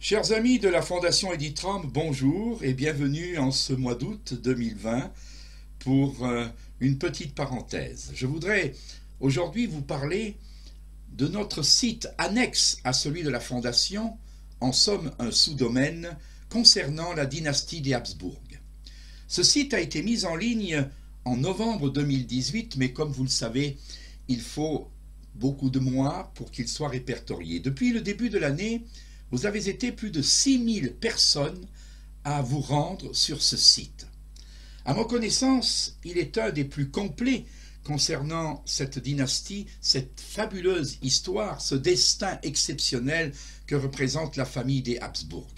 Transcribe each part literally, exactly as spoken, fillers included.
Chers amis de la Fondation Editram, bonjour et bienvenue en ce mois d'août deux mille vingt pour euh, une petite parenthèse. Je voudrais aujourd'hui vous parler de notre site annexe à celui de la Fondation, en somme un sous-domaine concernant la dynastie des Habsbourg. Ce site a été mis en ligne en novembre deux mille dix-huit, mais comme vous le savez, il faut beaucoup de mois pour qu'il soit répertorié. Depuis le début de l'année, vous avez été plus de six mille personnes à vous rendre sur ce site. À ma connaissance, il est un des plus complets concernant cette dynastie, cette fabuleuse histoire, ce destin exceptionnel que représente la famille des Habsbourg.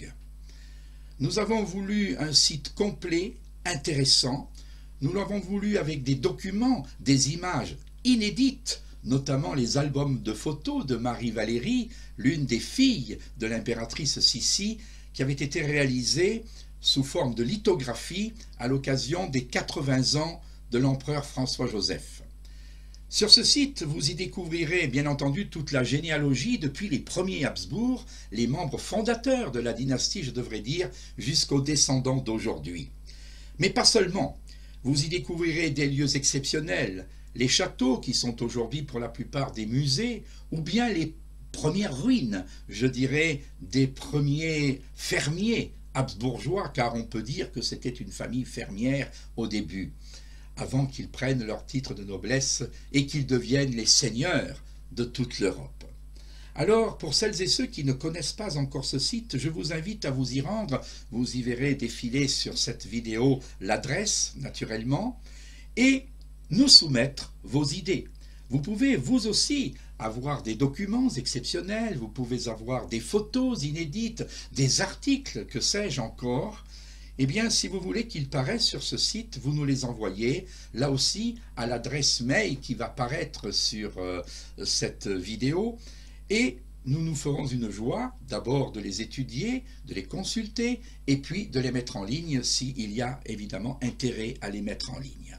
Nous avons voulu un site complet, intéressant. Nous l'avons voulu avec des documents, des images inédites, notamment les albums de photos de Marie-Valérie, l'une des filles de l'impératrice Sissi, qui avait été réalisée sous forme de lithographie à l'occasion des quatre-vingts ans de l'empereur François-Joseph. Sur ce site, vous y découvrirez bien entendu toute la généalogie depuis les premiers Habsbourg, les membres fondateurs de la dynastie, je devrais dire, jusqu'aux descendants d'aujourd'hui. Mais pas seulement, vous y découvrirez des lieux exceptionnels, les châteaux qui sont aujourd'hui pour la plupart des musées, ou bien les premières ruines, je dirais, des premiers fermiers habsbourgeois, car on peut dire que c'était une famille fermière au début, avant qu'ils prennent leur titre de noblesse et qu'ils deviennent les seigneurs de toute l'Europe. Alors, pour celles et ceux qui ne connaissent pas encore ce site, je vous invite à vous y rendre. Vous y verrez défiler sur cette vidéo l'adresse, naturellement, et nous soumettre vos idées. Vous pouvez vous aussi avoir des documents exceptionnels, vous pouvez avoir des photos inédites, des articles, que sais-je encore. Eh bien, si vous voulez qu'ils paraissent sur ce site, vous nous les envoyez, là aussi, à l'adresse mail qui va paraître sur euh, cette vidéo, et nous nous ferons une joie, d'abord de les étudier, de les consulter, et puis de les mettre en ligne s'il y a évidemment intérêt à les mettre en ligne.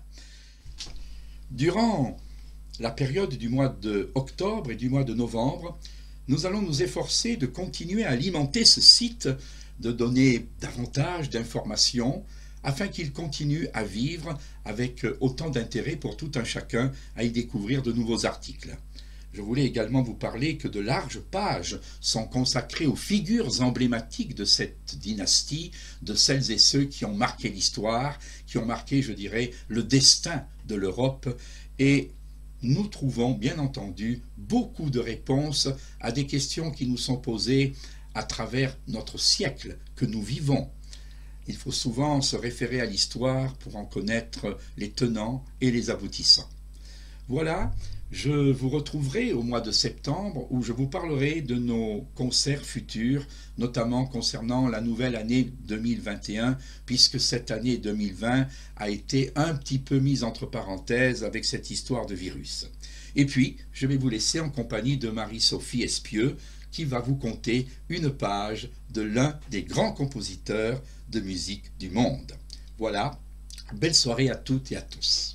Durant la période du mois d'octobre et du mois de novembre, nous allons nous efforcer de continuer à alimenter ce site, de donner davantage d'informations, afin qu'il continue à vivre avec autant d'intérêt pour tout un chacun à y découvrir de nouveaux articles. Je voulais également vous parler que de larges pages sont consacrées aux figures emblématiques de cette dynastie, de celles et ceux qui ont marqué l'histoire, qui ont marqué, je dirais, le destin de l'Europe. Et nous trouvons, bien entendu, beaucoup de réponses à des questions qui nous sont posées à travers notre siècle que nous vivons. Il faut souvent se référer à l'histoire pour en connaître les tenants et les aboutissants. Voilà. Je vous retrouverai au mois de septembre où je vous parlerai de nos concerts futurs, notamment concernant la nouvelle année deux mille vingt et un, puisque cette année deux mille vingt a été un petit peu mise entre parenthèses avec cette histoire de virus. Et puis, je vais vous laisser en compagnie de Marie-Sophie Espieux, qui va vous conter une page de l'un des grands compositeurs de musique du monde. Voilà, belle soirée à toutes et à tous.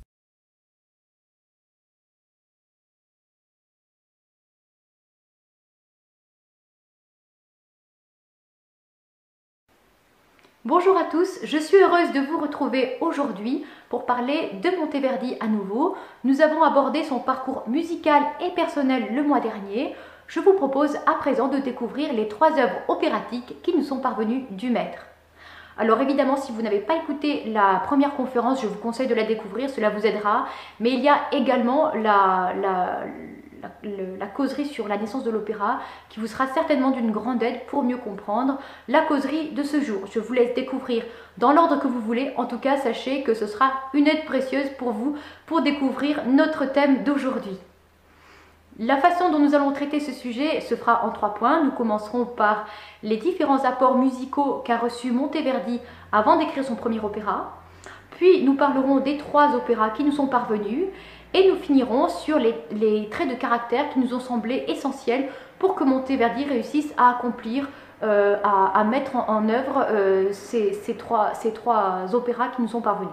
Bonjour à tous, je suis heureuse de vous retrouver aujourd'hui pour parler de Monteverdi à nouveau. Nous avons abordé son parcours musical et personnel le mois dernier. Je vous propose à présent de découvrir les trois œuvres opératiques qui nous sont parvenues du maître. Alors évidemment, si vous n'avez pas écouté la première conférence, je vous conseille de la découvrir, cela vous aidera. Mais il y a également la... la La, la causerie sur la naissance de l'opéra qui vous sera certainement d'une grande aide pour mieux comprendre la causerie de ce jour. Je vous laisse découvrir dans l'ordre que vous voulez. En tout cas, sachez que ce sera une aide précieuse pour vous pour découvrir notre thème d'aujourd'hui. La façon dont nous allons traiter ce sujet se fera en trois points. Nous commencerons par les différents apports musicaux qu'a reçus Monteverdi avant d'écrire son premier opéra. Puis nous parlerons des trois opéras qui nous sont parvenus. Et nous finirons sur les, les traits de caractère qui nous ont semblé essentiels pour que Monteverdi réussisse à accomplir, euh, à, à mettre en, en œuvre euh, ces, ces, trois, ces trois opéras qui nous sont parvenus.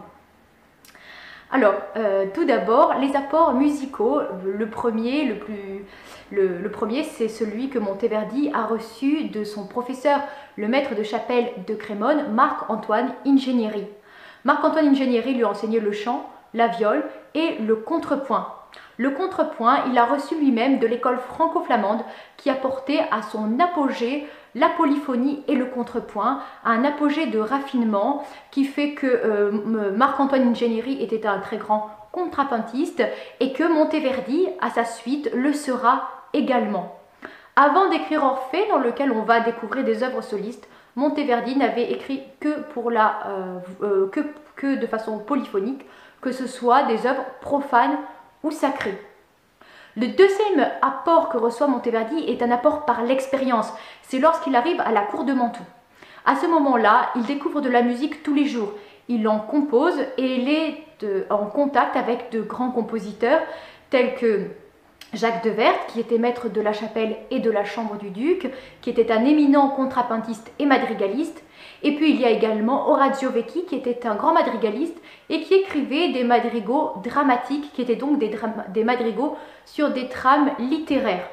Alors, euh, tout d'abord, les apports musicaux. Le premier, le plus, Le, le premier, c'est celui que Monteverdi a reçu de son professeur, le maître de chapelle de Crémone, Marc-Antoine Ingenieri. Marc-Antoine Ingenieri lui a enseigné le chant, la viole et le contrepoint. Le contrepoint, il a reçu lui-même de l'école franco-flamande qui a porté à son apogée la polyphonie et le contrepoint, un apogée de raffinement qui fait que euh, Marc-Antoine Ingenieri était un très grand contrapuntiste et que Monteverdi, à sa suite, le sera également. Avant d'écrire Orphée, dans lequel on va découvrir des œuvres solistes, Monteverdi n'avait écrit que, pour la, euh, euh, que, que de façon polyphonique, que ce soit des œuvres profanes ou sacrées. Le deuxième apport que reçoit Monteverdi est un apport par l'expérience. C'est lorsqu'il arrive à la cour de Mantoue. À ce moment-là, il découvre de la musique tous les jours. Il en compose et il est de, en contact avec de grands compositeurs tels que Jacques de Werth, qui était maître de la chapelle et de la chambre du duc, qui était un éminent contrapuntiste et madrigaliste. Et puis il y a également Orazio Vecchi, qui était un grand madrigaliste et qui écrivait des madrigaux dramatiques, qui étaient donc des, des madrigaux sur des trames littéraires.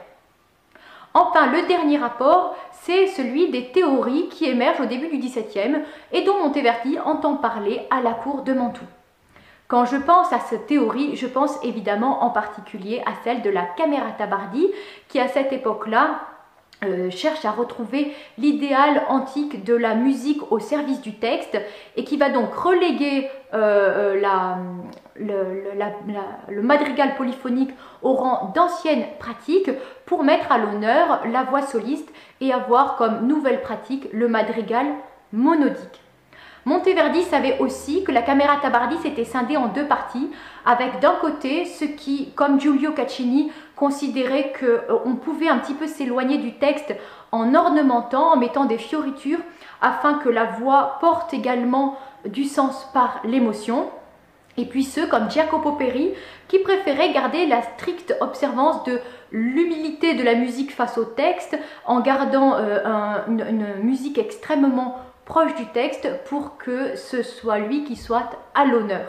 Enfin, le dernier rapport, c'est celui des théories qui émergent au début du dix-septième et dont Monteverdi entend parler à la cour de Mantoue. Quand je pense à cette théorie, je pense évidemment en particulier à celle de la Camerata Bardi, qui à cette époque-là euh, cherche à retrouver l'idéal antique de la musique au service du texte et qui va donc reléguer euh, la, le, la, la, le madrigal polyphonique au rang d'ancienne pratique pour mettre à l'honneur la voix soliste et avoir comme nouvelle pratique le madrigal monodique. Monteverdi savait aussi que la Camerata Bardi s'était scindée en deux parties, avec d'un côté ceux qui, comme Giulio Caccini, considéraient qu'on euh, pouvait un petit peu s'éloigner du texte en ornementant, en mettant des fioritures, afin que la voix porte également du sens par l'émotion. Et puis ceux comme Jacopo Peri, qui préféraient garder la stricte observance de l'humilité de la musique face au texte, en gardant euh, un, une, une musique extrêmement proche du texte pour que ce soit lui qui soit à l'honneur.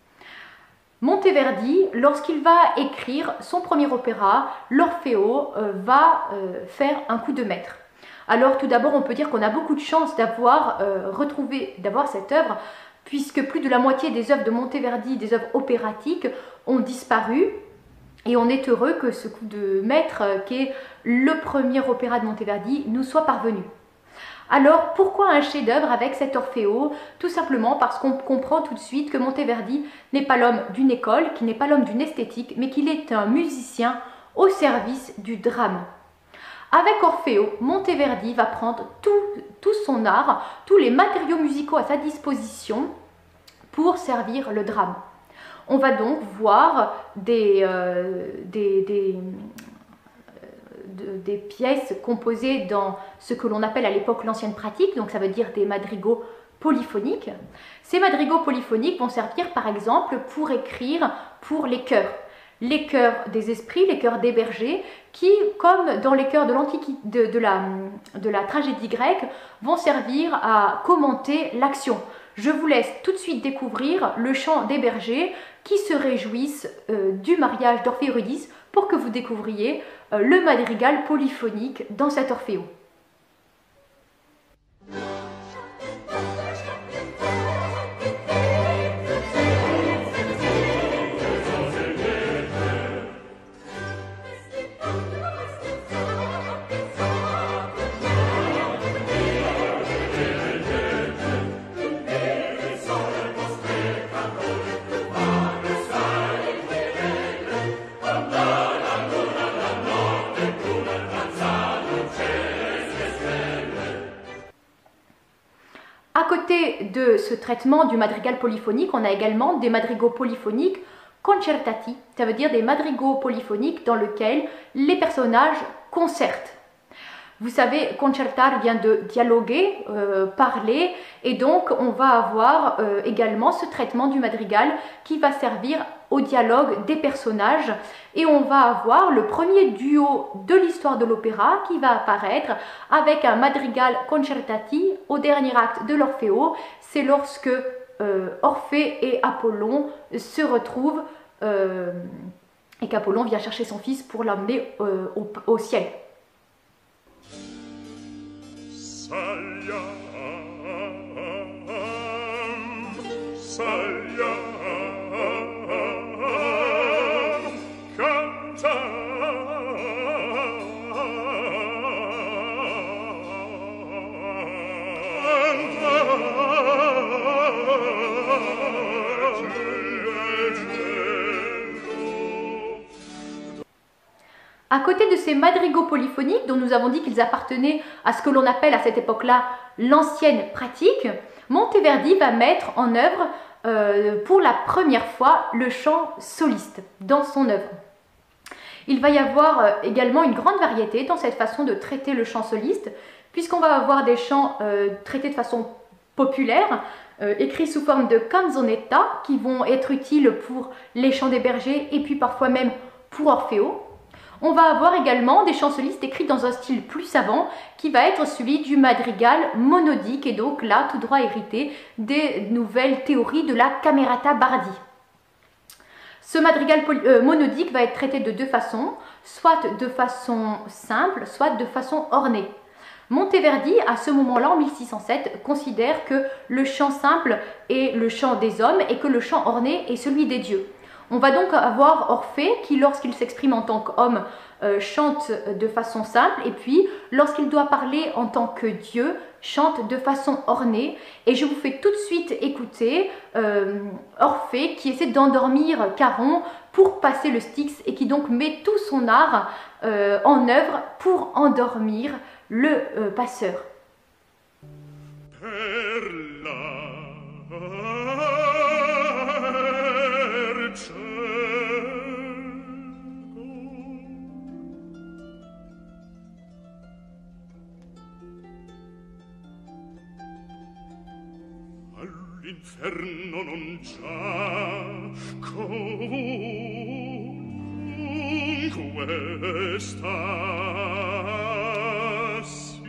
Monteverdi, lorsqu'il va écrire son premier opéra, l'Orfeo, euh, va euh, faire un coup de maître. Alors tout d'abord, on peut dire qu'on a beaucoup de chance d'avoir euh, retrouvé, d'avoir cette œuvre, puisque plus de la moitié des œuvres de Monteverdi, des œuvres opératiques, ont disparu. Et on est heureux que ce coup de maître, euh, qui est le premier opéra de Monteverdi, nous soit parvenu. Alors, pourquoi un chef-d'œuvre avec cet Orfeo? Tout simplement parce qu'on comprend tout de suite que Monteverdi n'est pas l'homme d'une école, qu'il n'est pas l'homme d'une esthétique, mais qu'il est un musicien au service du drame. Avec Orfeo, Monteverdi va prendre tout, tout son art, tous les matériaux musicaux à sa disposition pour servir le drame. On va donc voir des... Euh, des, des De, des pièces composées dans ce que l'on appelle à l'époque l'ancienne pratique, donc ça veut dire des madrigaux polyphoniques. Ces madrigaux polyphoniques vont servir par exemple pour écrire pour les chœurs. Les chœurs des esprits, les chœurs des bergers, qui, comme dans les chœurs de, de, de, la, de la tragédie grecque, vont servir à commenter l'action. Je vous laisse tout de suite découvrir le chant des bergers qui se réjouissent euh, du mariage d'Orphée et Eurydice pour que vous découvriez euh, le madrigal polyphonique dans cet Orfeo. À côté de ce traitement du madrigal polyphonique, on a également des madrigaux polyphoniques concertati, ça veut dire des madrigaux polyphoniques dans lesquels les personnages concertent. Vous savez, concertar vient de dialoguer, euh, parler, et donc on va avoir euh, également ce traitement du madrigal qui va servir au dialogue des personnages, et on va avoir le premier duo de l'histoire de l'opéra qui va apparaître avec un madrigal concertati au dernier acte de l'Orfeo. C'est lorsque euh, Orphée et Apollon se retrouvent euh, et qu'Apollon vient chercher son fils pour l'emmener euh, au, au ciel. Salia, Salia, canta. À côté de ces madrigaux polyphoniques, dont nous avons dit qu'ils appartenaient à ce que l'on appelle à cette époque-là l'ancienne pratique, Monteverdi va mettre en œuvre euh, pour la première fois le chant soliste dans son œuvre. Il va y avoir euh, également une grande variété dans cette façon de traiter le chant soliste, puisqu'on va avoir des chants euh, traités de façon populaire, euh, écrits sous forme de canzonetta, qui vont être utiles pour les chants des bergers et puis parfois même pour Orfeo. On va avoir également des chants solistes écrits dans un style plus savant qui va être celui du madrigal monodique et donc là tout droit hérité des nouvelles théories de la Camerata Bardi. Ce madrigal euh, monodique va être traité de deux façons, soit de façon simple, soit de façon ornée. Monteverdi, à ce moment-là, en mille six cent sept, considère que le chant simple est le chant des hommes et que le chant orné est celui des dieux. On va donc avoir Orphée qui, lorsqu'il s'exprime en tant qu'homme, euh, chante de façon simple et puis, lorsqu'il doit parler en tant que Dieu, chante de façon ornée. Et je vous fais tout de suite écouter euh, Orphée qui essaie d'endormir Charon pour passer le Styx et qui donc met tout son art euh, en œuvre pour endormir le euh, passeur. All'inferno non già comunque stassi.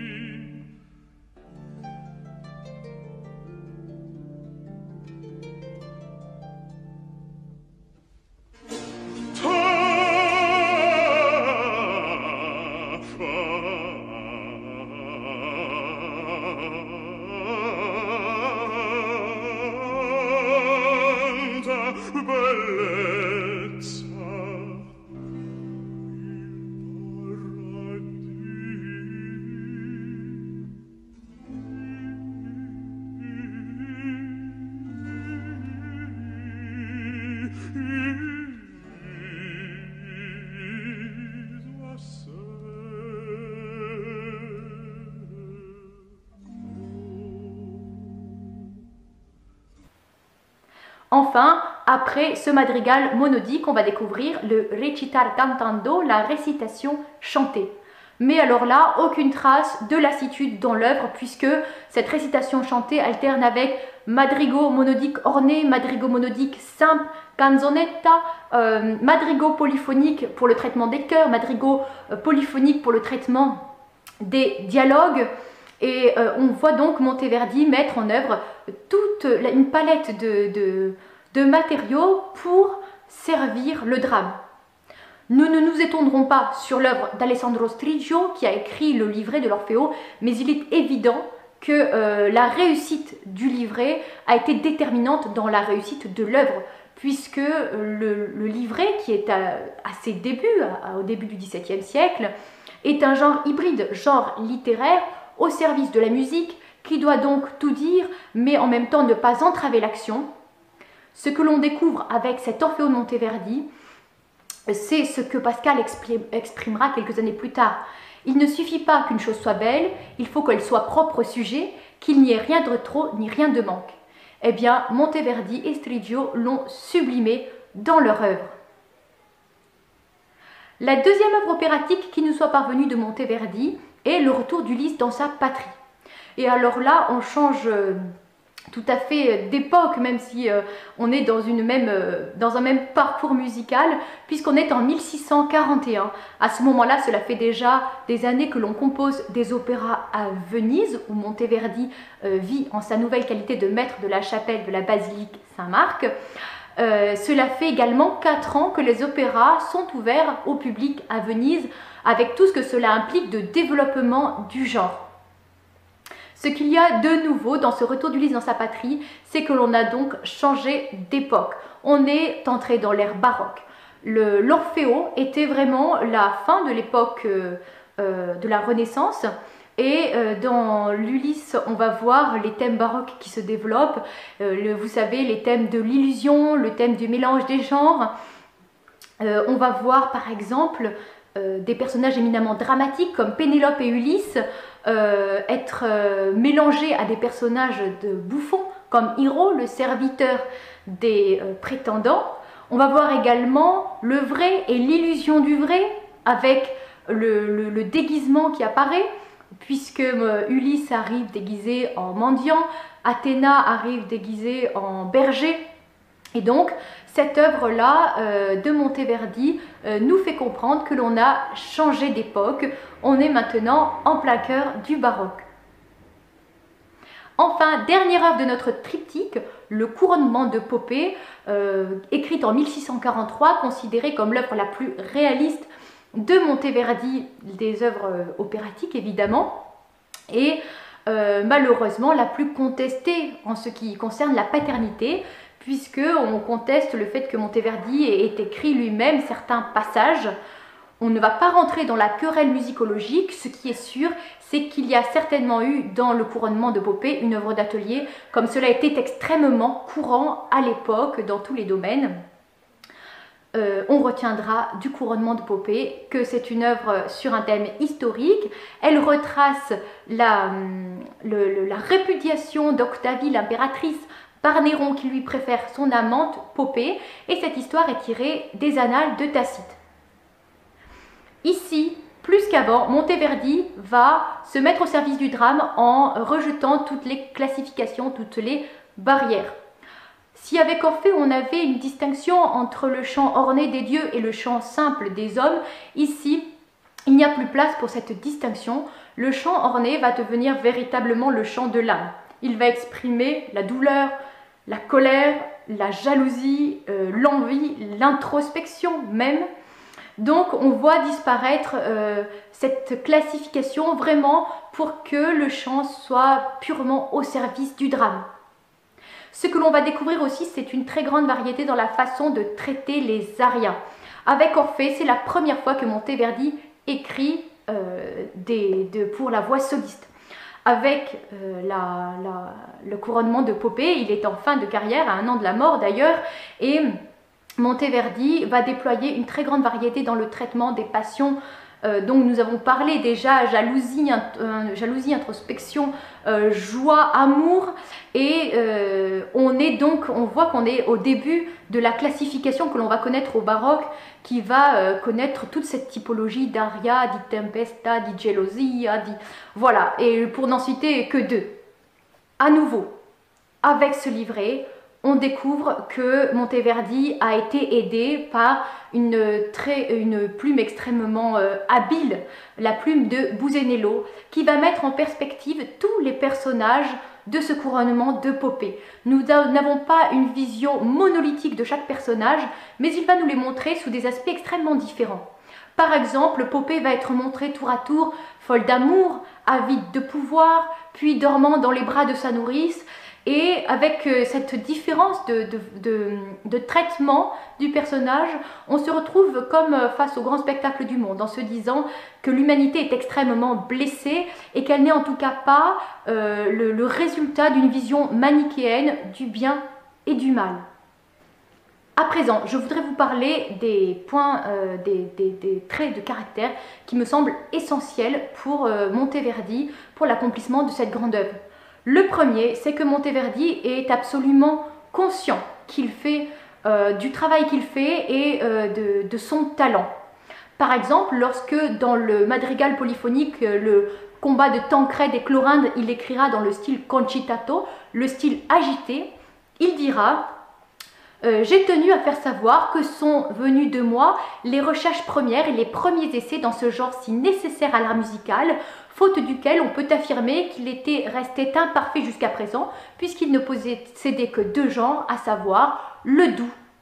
Enfin, après ce madrigal monodique, on va découvrir le recitar cantando, la récitation chantée. Mais alors là, aucune trace de lassitude dans l'œuvre puisque cette récitation chantée alterne avec madrigo monodique orné, madrigo monodique simple, canzonetta, euh, madrigo polyphonique pour le traitement des chœurs, madrigo euh, polyphonique pour le traitement des dialogues. Et euh, on voit donc Monteverdi mettre en œuvre toute la, une palette de, de, de matériaux pour servir le drame. Nous ne nous étendrons pas sur l'œuvre d'Alessandro Striggio qui a écrit le livret de l'Orfeo, mais il est évident que euh, la réussite du livret a été déterminante dans la réussite de l'œuvre, puisque le, le livret, qui est à, à ses débuts, à, au début du dix-septième siècle, est un genre hybride, genre littéraire, au service de la musique, qui doit donc tout dire, mais en même temps ne pas entraver l'action. Ce que l'on découvre avec cet Orfeo de Monteverdi, c'est ce que Pascal exprimera quelques années plus tard. Il ne suffit pas qu'une chose soit belle, il faut qu'elle soit propre au sujet, qu'il n'y ait rien de trop ni rien de manque. Eh bien, Monteverdi et Striggio l'ont sublimé dans leur œuvre. La deuxième œuvre opératique qui nous soit parvenue de Monteverdi est le retour d'Ulysse dans sa patrie. Et alors là, on change euh, tout à fait d'époque, même si euh, on est dans, une même, euh, dans un même parcours musical, puisqu'on est en mille six cent quarante et un. À ce moment-là, cela fait déjà des années que l'on compose des opéras à Venise, où Monteverdi euh, vit en sa nouvelle qualité de maître de la chapelle de la basilique Saint-Marc. Euh, cela fait également quatre ans que les opéras sont ouverts au public à Venise, avec tout ce que cela implique de développement du genre. Ce qu'il y a de nouveau dans ce retour d'Ulysse dans sa patrie, c'est que l'on a donc changé d'époque. On est entré dans l'ère baroque. L'Orfeo était vraiment la fin de l'époque euh, euh, de la Renaissance. Et euh, dans l'Ulysse, on va voir les thèmes baroques qui se développent. Euh, le, vous savez, les thèmes de l'illusion, le thème du mélange des genres. Euh, on va voir par exemple euh, des personnages éminemment dramatiques comme Pénélope et Ulysse euh, être euh, mélangés à des personnages de bouffons comme Hiro, le serviteur des euh, prétendants. On va voir également le vrai et l'illusion du vrai avec le, le, le déguisement qui apparaît, puisque euh, Ulysse arrive déguisé en mendiant, Athéna arrive déguisée en berger. Et donc, cette œuvre-là euh, de Monteverdi euh, nous fait comprendre que l'on a changé d'époque. On est maintenant en plein cœur du baroque. Enfin, dernière œuvre de notre triptyque, le couronnement de Popée, euh, écrite en mille six cent quarante-trois, considérée comme l'œuvre la plus réaliste de Monteverdi, des œuvres euh, opératiques évidemment, et euh, malheureusement la plus contestée en ce qui concerne la paternité, puisque on conteste le fait que Monteverdi ait écrit lui-même certains passages. On ne va pas rentrer dans la querelle musicologique. Ce qui est sûr, c'est qu'il y a certainement eu dans le couronnement de Popée une œuvre d'atelier, comme cela était extrêmement courant à l'époque dans tous les domaines. Euh, on retiendra du couronnement de Popée que c'est une œuvre sur un thème historique. Elle retrace la, le, le, la répudiation d'Octavie, l'impératrice, par Néron qui lui préfère son amante Popée, et cette histoire est tirée des annales de Tacite. Ici, plus qu'avant, Monteverdi va se mettre au service du drame en rejetant toutes les classifications, toutes les barrières. Si avec Orphée on avait une distinction entre le chant orné des dieux et le chant simple des hommes, ici il n'y a plus place pour cette distinction. Le chant orné va devenir véritablement le chant de l'âme. Il va exprimer la douleur, la colère, la jalousie, euh, l'envie, l'introspection même. Donc on voit disparaître euh, cette classification vraiment pour que le chant soit purement au service du drame. Ce que l'on va découvrir aussi, c'est une très grande variété dans la façon de traiter les arias. Avec Orphée, c'est la première fois que Monteverdi écrit euh, des, de, pour la voix soliste. Avec euh, la, la, le couronnement de Popée, il est en fin de carrière, à un an de la mort d'ailleurs, et Monteverdi va déployer une très grande variété dans le traitement des passions euh, dont nous avons parlé déjà, jalousie, euh, jalousie introspection, euh, joie, amour, et euh, on est donc, on voit qu'on est au début de la classification que l'on va connaître au baroque, qui va euh, connaître toute cette typologie d'aria, di tempesta, di gelosia, di... voilà, et pour n'en citer que deux. À nouveau, avec ce livret, on découvre que Monteverdi a été aidé par une, très, une plume extrêmement euh, habile, la plume de Busenello, qui va mettre en perspective tous les personnages de ce couronnement de Popée. Nous n'avons pas une vision monolithique de chaque personnage, mais il va nous les montrer sous des aspects extrêmement différents. Par exemple, Popée va être montrée tour à tour folle d'amour, avide de pouvoir, puis dormant dans les bras de sa nourrice. Et avec cette différence de, de, de, de traitement du personnage, on se retrouve comme face au grand spectacle du monde, en se disant que l'humanité est extrêmement blessée et qu'elle n'est en tout cas pas euh, le, le résultat d'une vision manichéenne du bien et du mal. À présent, je voudrais vous parler des points, euh, des, des, des traits de caractère qui me semblent essentiels pour euh, Monteverdi, pour l'accomplissement de cette grande œuvre. Le premier, c'est que Monteverdi est absolument conscient qu'il fait euh, du travail qu'il fait et euh, de, de son talent. Par exemple, lorsque dans le madrigal polyphonique, le combat de Tancrède et Clorinde, il écrira dans le style concitato, le style agité, il dira euh, « J'ai tenu à faire savoir que sont venues de moi les recherches premières et les premiers essais dans ce genre si nécessaire à l'art musical, faute duquel on peut affirmer qu'il était resté imparfait jusqu'à présent, puisqu'il ne possédait que deux genres, à savoir le doux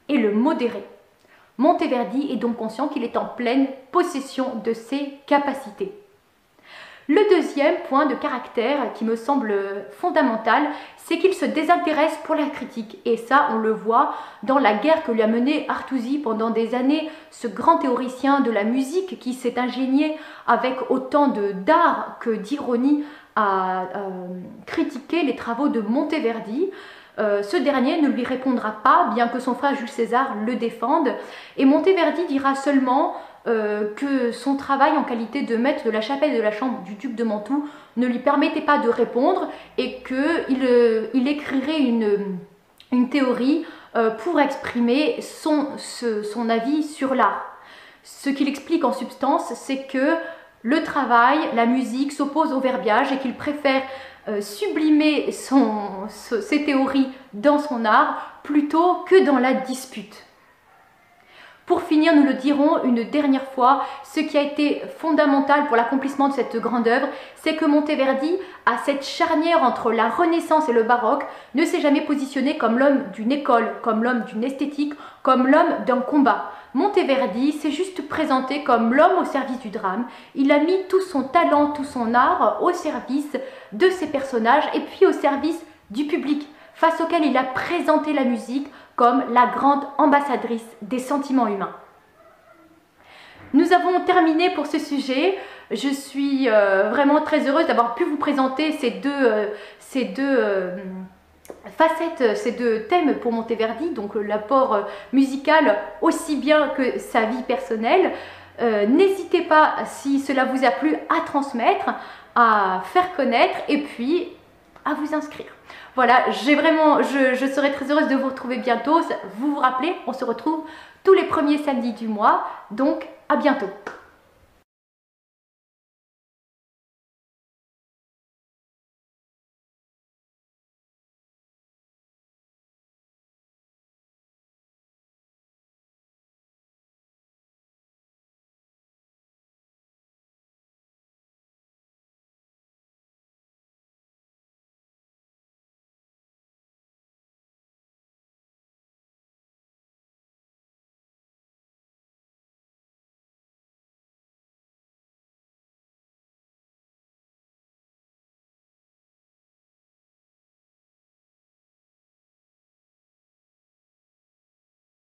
et le modérer. Monteverdi est donc conscient qu'il est en pleine possession de ses capacités. Le deuxième point de caractère qui me semble fondamental, c'est qu'il se désintéresse pour la critique. Et ça, on le voit dans la guerre que lui a menée Artusi pendant des années, ce grand théoricien de la musique qui s'est ingénié avec autant d'art que d'ironie à euh, critiquer les travaux de Monteverdi. Euh, ce dernier ne lui répondra pas, bien que son frère Jules César le défende, et Monteverdi dira seulement euh, que son travail en qualité de maître de la chapelle de la chambre du duc de Mantoue ne lui permettait pas de répondre et qu'il euh, il écrirait une, une théorie euh, pour exprimer son, ce, son avis sur l'art. Ce qu'il explique en substance, c'est que le travail, la musique s'oppose au verbiage et qu'il préfère Euh, sublimer son, ce, ses théories dans son art plutôt que dans la dispute. Pour finir, nous le dirons une dernière fois, ce qui a été fondamental pour l'accomplissement de cette grande œuvre, c'est que Monteverdi, à cette charnière entre la Renaissance et le baroque, ne s'est jamais positionné comme l'homme d'une école, comme l'homme d'une esthétique, comme l'homme d'un combat. Monteverdi s'est juste présenté comme l'homme au service du drame. Il a mis tout son talent, tout son art au service de ses personnages et puis au service du public, face auquel il a présenté la musique comme la grande ambassadrice des sentiments humains. Nous avons terminé pour ce sujet. Je suis euh, vraiment très heureuse d'avoir pu vous présenter ces deux, euh, ces deux euh, facettes, ces deux thèmes pour Monteverdi, donc l'apport euh, musical aussi bien que sa vie personnelle. Euh, N'hésitez pas, si cela vous a plu, à transmettre, à faire connaître et puis à vous inscrire. Voilà, j'ai vraiment, je, je serai très heureuse de vous retrouver bientôt. Vous vous rappelez, on se retrouve tous les premiers samedis du mois, donc à bientôt.